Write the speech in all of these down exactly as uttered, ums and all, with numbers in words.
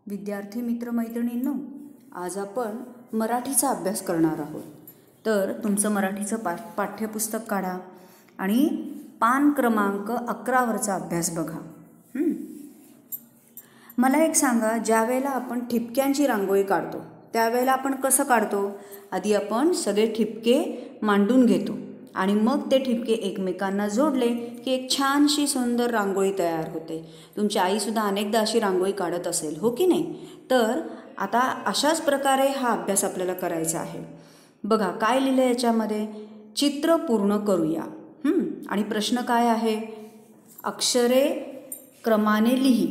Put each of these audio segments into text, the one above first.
विद्यार्थी मित्रमैत्रिणींनो, आज आपण मराठीचा अभ्यास करणार आहोत. तर तुमचं मराठीचं पा पाठ्यपुस्तक काढा आणि पान क्रमांक अकरावरचा अभ्यास बघा. मला एक सांगा, ज्या वेळेला आपण ठिपक्यांची रांगोळी काढतो त्यावेळेला आपण कसं काढतो? आधी आपण सगळे ठिपके मांडून घेतो आणि मग ते ठिपके एकमेकांना जोडले की एक छानशी सुंदर रांगोळी तयार होते. तुमची आईसुद्धा अनेकदा अशी रांगोळी काढत असेल, हो की नाही? तर आता अशाच प्रकारे हा अभ्यास आपल्याला करायचा आहे. बघा काय लिहिलं याच्यामध्ये, चित्र पूर्ण करूया. आणि प्रश्न काय आहे? अक्षरे क्रमाने लिही,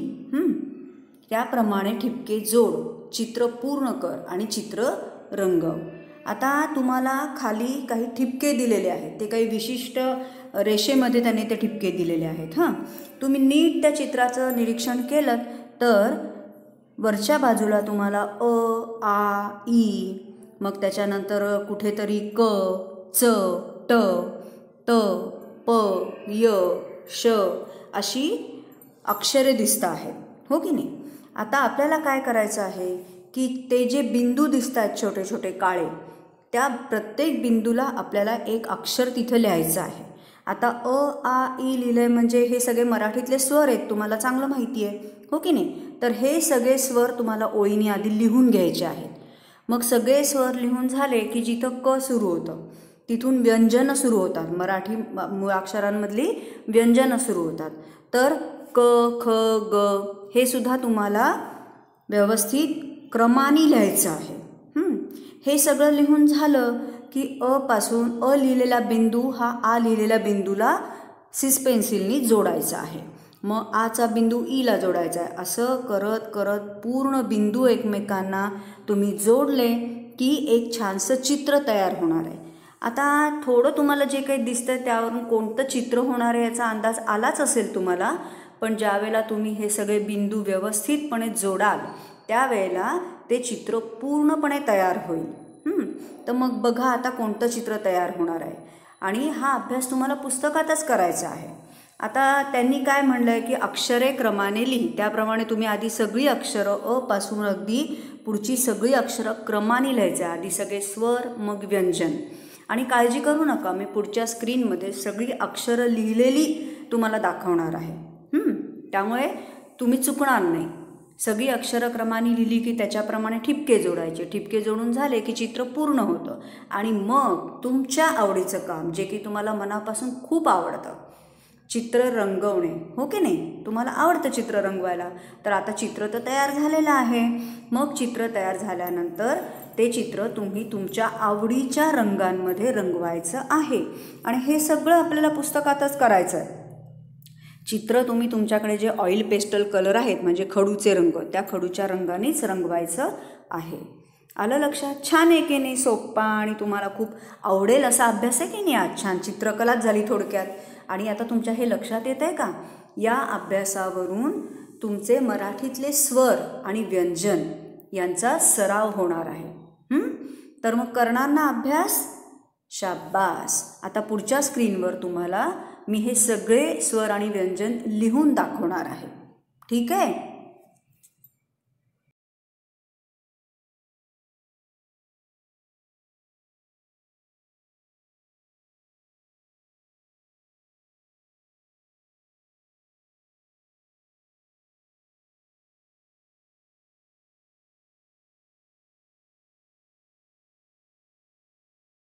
त्याप्रमाणे ठिपके जोड, चित्र पूर्ण कर आणि चित्र रंगव. आता तुम्हाला खाली काही ठिपके दिलेले आहेत, ते काही विशिष्ट रेषेमध्ये त्यांनी ते ठिपके दिलेले आहेत. हां, तुम्ही नीट त्या चित्राचं निरीक्षण केलं तर वरच्या बाजूला तुम्हाला अ, आ, ई, मग त्याच्यानंतर कुठेतरी क, च, ट, त, प, य, श अशी अक्षरे दिसत आहेत, हो की नाही? आता आपल्याला काय करायचं आहे की ते जे बिंदू दिसत आहेत छोटे छोटे काळे, त्या प्रत्येक बिंदूला आपल्याला एक अक्षर तिथं लिहायचं आहे. आता अ, आ, ई लिहिलंय म्हणजे हे सगळे मराठीतले स्वर आहेत, तुम्हाला चांगलं माहिती आहे, हो की नाही? तर हे सगळे स्वर तुम्हाला ओळीने आधी लिहून घ्यायचे आहेत. मग सगळे स्वर लिहून झाले की जिथं क सुरू होतं तिथून व्यंजनं सुरू होतात, मराठी अक्षरांमधली व्यंजनं सुरू होतात. तर क, ख, ग हे सुद्धा तुम्हाला व्यवस्थित क्रमाने लिहायचं आहे. हे सगळं लिहून झालं की अ पासून अ लिहिलेला बिंदू हा आ लिहिलेल्या बिंदूला सिस पेन्सिलनी जोडायचा आहे. मग आचा बिंदू ईला जोडायचा आहे. असं करत करत पूर्ण बिंदू एकमेकांना तुम्ही जोडले की एक छानसं चित्र तयार होणार आहे. आता थोडं तुम्हाला जे काही दिसतंय त्यावरून कोणतं चित्र होणार आहे याचा अंदाज आलाच असेल तुम्हाला, पण ज्या वेळेला तुम्ही हे सगळे बिंदू व्यवस्थितपणे जोडाल त्यावेळेला ते चित्र पूर्णपणे तयार होईल. तर मग बघा आता कोणतं चित्र तयार होणार आहे. आणि हा अभ्यास तुम्हाला पुस्तकातच करायचा आहे. आता त्यांनी काय म्हणलं आहे की अक्षरे क्रमाने लिही, त्याप्रमाणे तुम्ही आधी सगळी अक्षरं अ पासून अगदी पुढची सगळी अक्षरं क्रमाने लिहायचं. आधी सगळे स्वर, मग व्यंजन. आणि काळजी करू नका, मी पुढच्या स्क्रीनमध्ये सगळी अक्षरं लिहिलेली तुम्हाला दाखवणार आहे. त्यामुळे तुम्ही चुकणार नाही. सगळी अक्षरं क्रमाने लिहिली की त्याच्याप्रमाणे ठिपके जोडायचे. ठिपके जोडून झाले की चित्र पूर्ण होतं आणि मग तुमच्या आवडीचं काम, जे की तुम्हाला मनापासून खूप आवडतं, चित्र रंगवणे, हो की नाही? तुम्हाला आवडतं चित्र रंगवायला. तर आता चित्र तर तयार झालेलं आहे. मग चित्र तयार झाल्यानंतर ते चित्र तुम्ही तुमच्या आवडीच्या रंगांमध्ये रंगवायचं आहे. आणि हे सगळं आपल्याला पुस्तकातच करायचं आहे. चित्र तुम्ही तुमच्याकडे जे ऑइल पेस्टल कलर आहेत म्हणजे खडूचे रंग, त्या खडूच्या रंगानेच रंगवायचं आहे. आलं लक्षात? छान आहे की नाही? सोप्पा आणि तुम्हाला खूप आवडेल असा अभ्यास आहे की नाही? आज छान चित्रकलाच झाली थोडक्यात. आणि आता तुमच्या हे लक्षात येत आहे का? या अभ्यासावरून तुमचे मराठीतले स्वर आणि व्यंजन यांचा सराव होणार आहे. तर मग करणार ना अभ्यास? शाबास. आता पुढच्या स्क्रीनवर तुम्हाला मी हे सगळे स्वर आणि व्यंजन लिहून दाखवणार आहे. ठीक आहे?